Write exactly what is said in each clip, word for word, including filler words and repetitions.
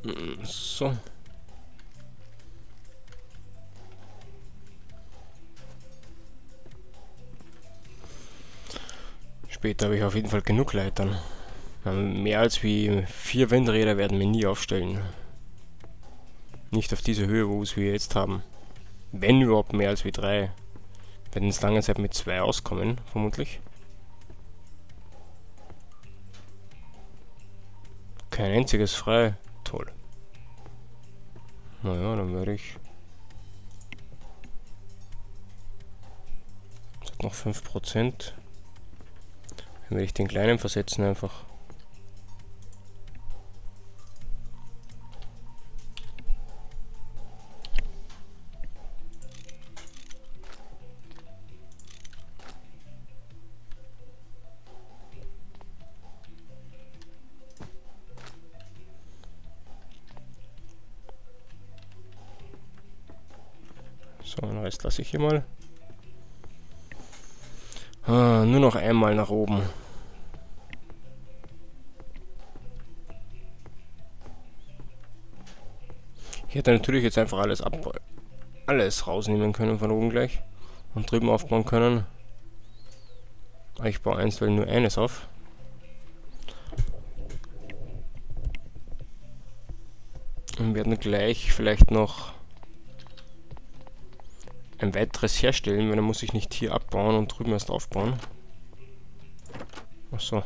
So. Später habe ich auf jeden Fall genug Leitern. Mehr als wie vier Windräder werden wir nie aufstellen. Nicht auf diese Höhe, wo es wir jetzt haben. Wenn überhaupt mehr als wie drei. Wir werden jetzt lange Zeit mit zwei auskommen, vermutlich. Kein einziges frei. Toll. Naja, dann werde ich... Das hat noch fünf Prozent. Dann werde ich den kleinen versetzen einfach. So, den Rest lasse ich hier mal. Ah, nur noch einmal nach oben. Ich hätte natürlich jetzt einfach alles ab, alles rausnehmen können von oben gleich und drüben aufbauen können. Aber ich baue einstweilen nur eines auf. Und werden gleich vielleicht noch ein weiteres herstellen, weil dann muss ich nicht hier abbauen und drüben erst aufbauen. Ach so.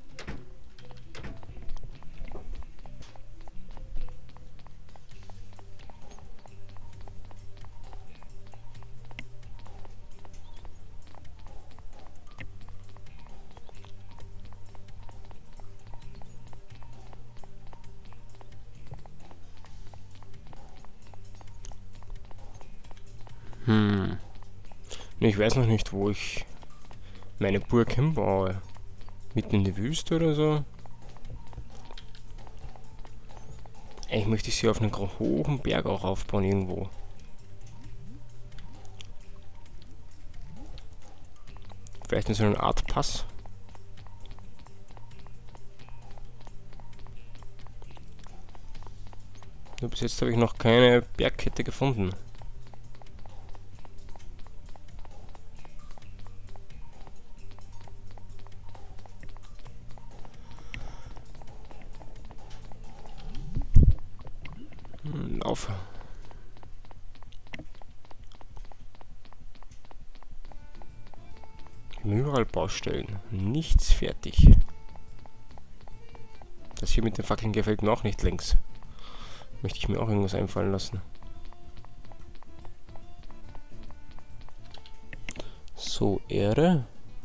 Hm. Ich weiß noch nicht, wo ich meine Burg hinbaue. Mitten in die Wüste oder so? Eigentlich möchte ich sie auf einen hohen Berg auch aufbauen irgendwo. Vielleicht in so einer Art Pass. Nur bis jetzt habe ich noch keine Bergkette gefunden. Lauf. Überall Baustellen. Nichts fertig. Das hier mit den Fackeln gefällt mir auch nicht links. Möchte ich mir auch irgendwas einfallen lassen. So, Erde.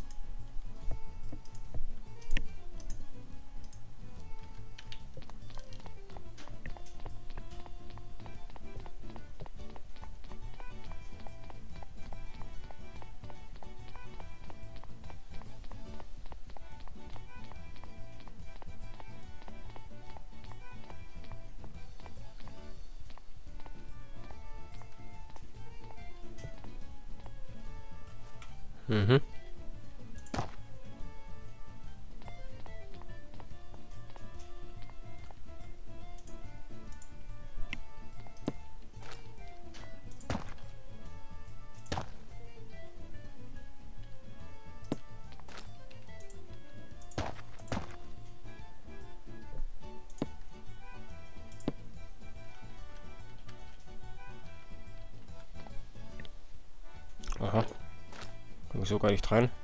Mhm. Aha. Komm ich so gar nicht rein.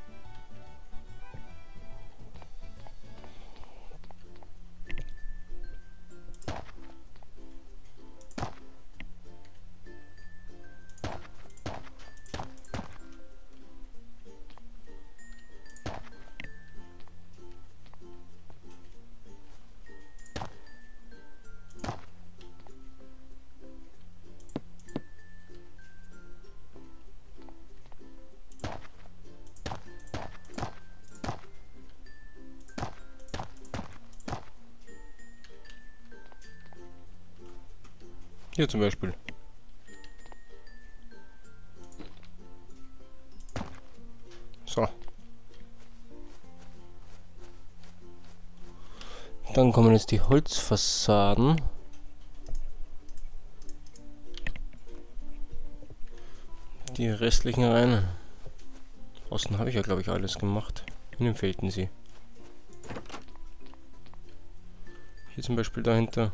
Hier zum Beispiel. So. Dann kommen jetzt die Holzfassaden. die restlichen rein. Außen habe ich ja, glaube ich, alles gemacht. Innen fehlten sie. Hier zum Beispiel dahinter.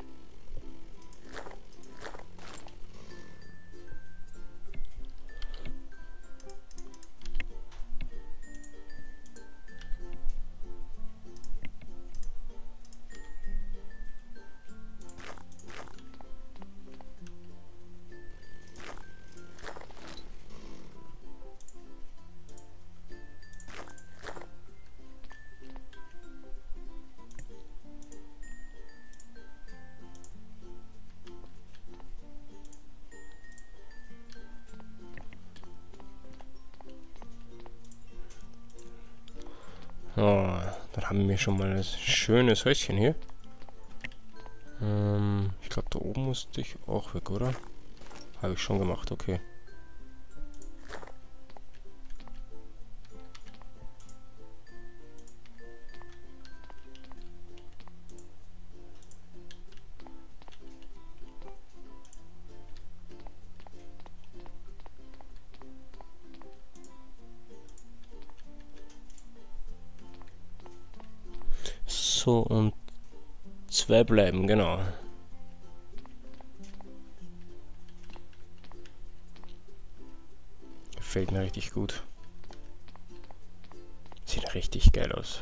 Oh, dann haben wir schon mal ein schönes Häuschen hier. Ähm, ich glaube, da oben musste ich auch weg, oder? Habe ich schon gemacht, okay. So, und zwei bleiben, genau. Gefällt mir richtig gut. Sieht richtig geil aus.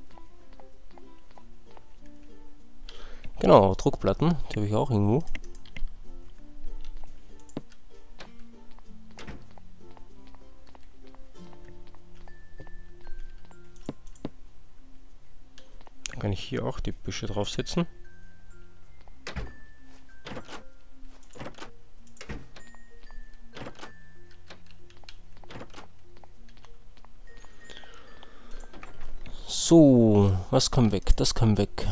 Genau, Druckplatten, die habe ich auch irgendwo. Dann kann ich hier auch die Büsche draufsetzen. So, was kann weg? Das kann weg.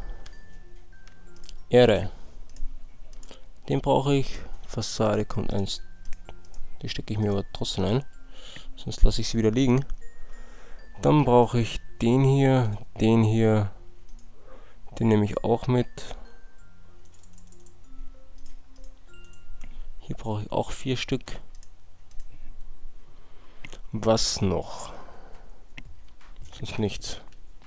Erde. Den brauche ich. Fassade kommt eins. Die stecke ich mir aber trotzdem ein. Sonst lasse ich sie wieder liegen. Dann brauche ich den hier, den hier. Den nehme ich auch mit. Hier brauche ich auch vier Stück. Was noch? Sonst nichts.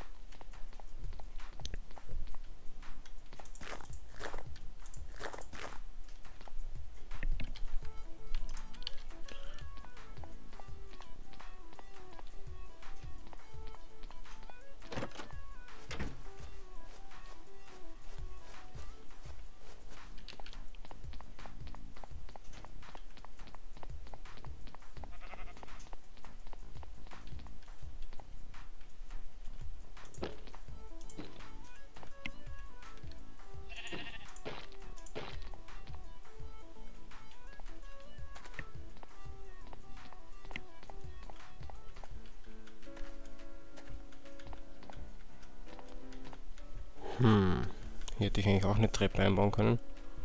Hm, hier hätte ich eigentlich auch eine Treppe einbauen können.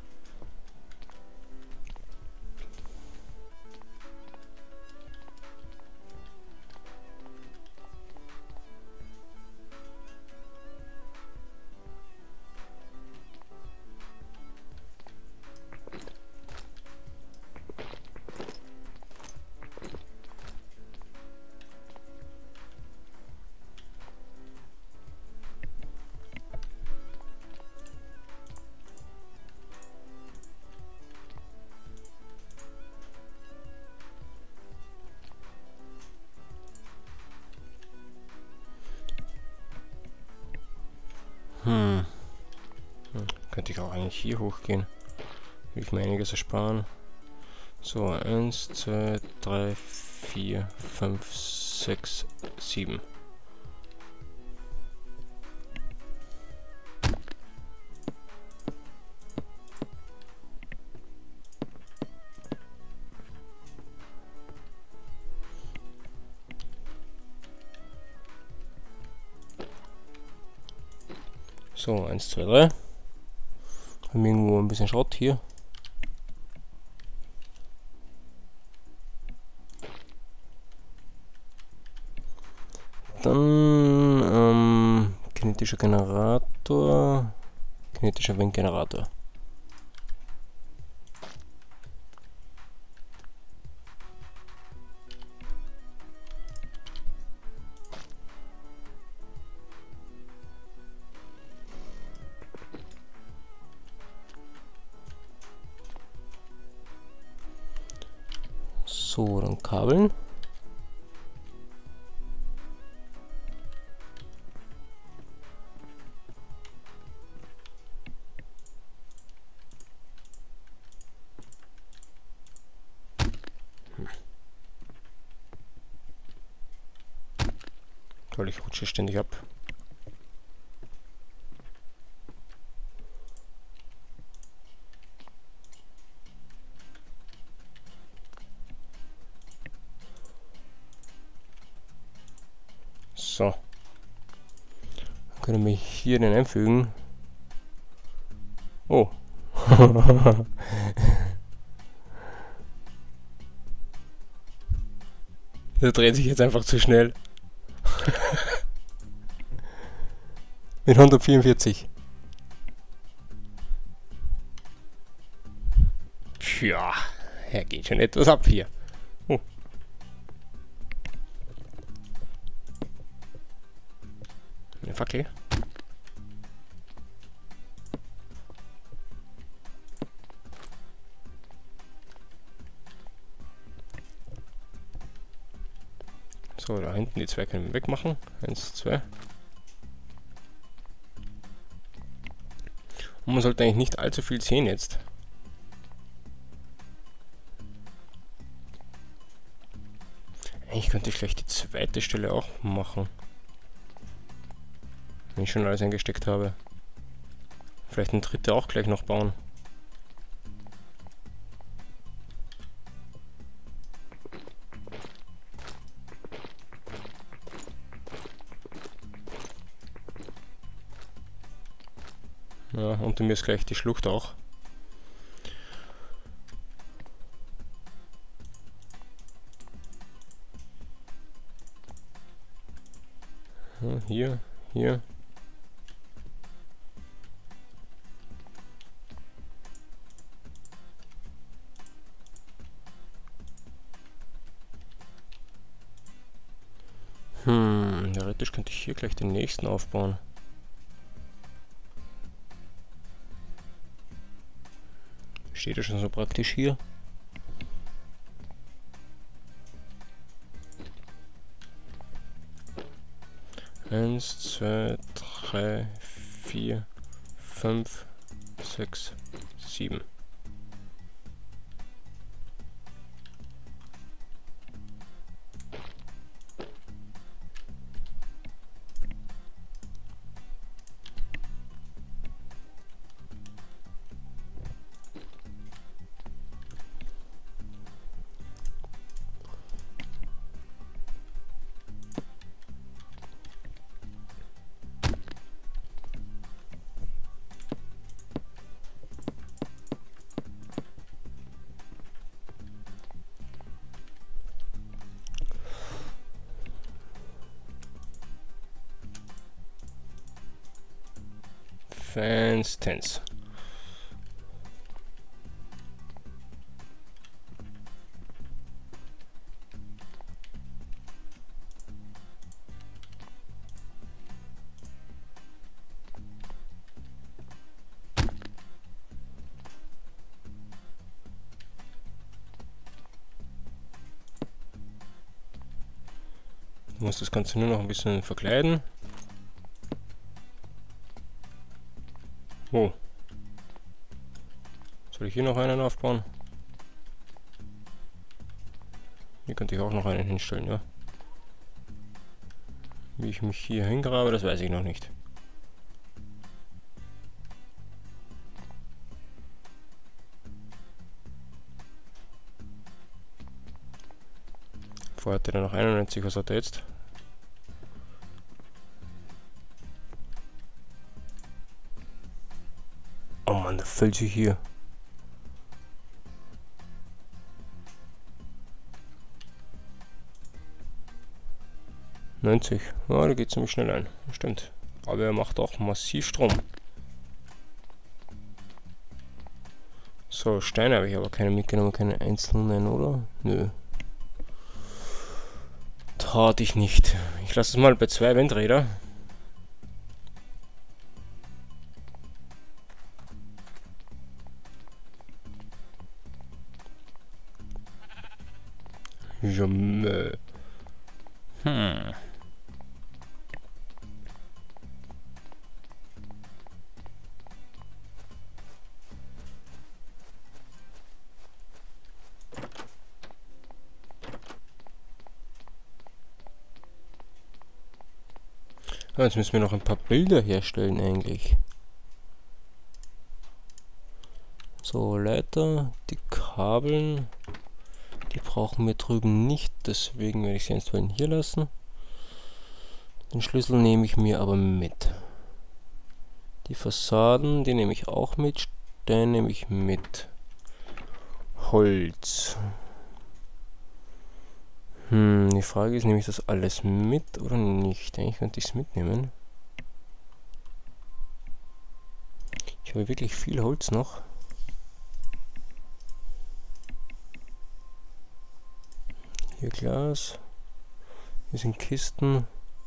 Hm. Hm. Könnte ich auch eigentlich hier hochgehen. Würde ich mir einiges ersparen. So, eins, zwei, drei, vier, fünf, sechs, sieben. So, eins, zwei, drei. Haben wir irgendwo ein bisschen Schrott hier. Dann ähm, kinetischer Generator. Kinetischer Windgenerator. So, dann Kabeln. Toll, ich rutsche ständig ab. So. Dann können wir hier den einfügen. Oh. Der dreht sich jetzt einfach zu schnell. Mit hundertvierundvierzig. Tja, er geht schon etwas ab hier. Oh. Eine Fackel. So, da hinten die zwei können wir wegmachen. Eins, zwei. Und man sollte eigentlich nicht allzu viel sehen jetzt. Eigentlich könnte ich gleich die zweite Stelle auch machen. Wenn ich schon alles eingesteckt habe. Vielleicht eine dritte auch gleich noch bauen. Ja, unter mir ist gleich die Schlucht auch. Ja, hier, hier. Hm, theoretisch könnte ich hier gleich den nächsten aufbauen. Steht ja schon so praktisch hier. Eins, zwei, drei, vier, fünf, sechs, sieben. Fenstens. Du musst das Ganze nur noch ein bisschen verkleiden. Oh. Soll ich hier noch einen aufbauen? Hier könnte ich auch noch einen hinstellen, ja. Wie ich mich hier hingrabe, das weiß ich noch nicht. Vorher hatte er noch einundneunzig, was hat er jetzt? Oh Mann, da fällt sich hier. neunzig. Ja, da geht es ziemlich schnell ein. Stimmt. Aber er macht auch massiv Strom. So, Steine habe ich aber keine mitgenommen, keine einzelnen, oder? Nö. Tat ich nicht. Ich lasse es mal bei zwei Windräder. Nö. Hm. Ah, jetzt müssen wir noch ein paar Bilder herstellen eigentlich. So, Leiter, die Kabeln, die brauchen wir drüben nicht, deswegen werde ich sie einstweilen hier lassen. Den Schlüssel nehme ich mir aber mit. Die Fassaden, die nehme ich auch mit, Stein nehme ich mit. Holz. Hm, die Frage ist, nehme ich das alles mit oder nicht? Eigentlich könnte ich es mitnehmen. Ich habe wirklich viel Holz noch. Hier Glas. Hier sind Kisten.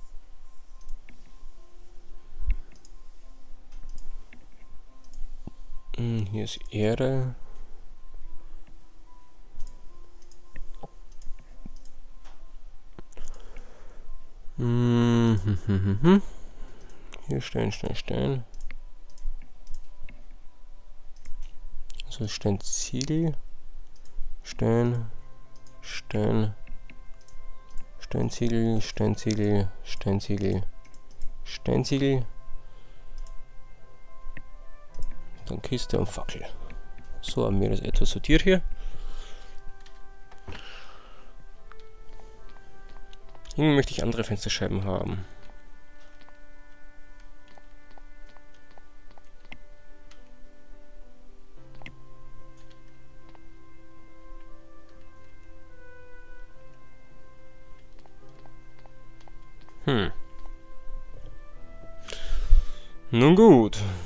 Hm, hier ist Erde. Hm, hm, hm, hm, hm. Hier Stein, Stein, Stein. Also Stein, Ziegel. Stein, Stein. Steinziegel, Steinziegel, Steinziegel, Steinziegel. Dann Kiste und Fackel. So haben wir das etwas sortiert hier. Irgendwie möchte ich andere Fensterscheiben haben. Hm. Nun gut.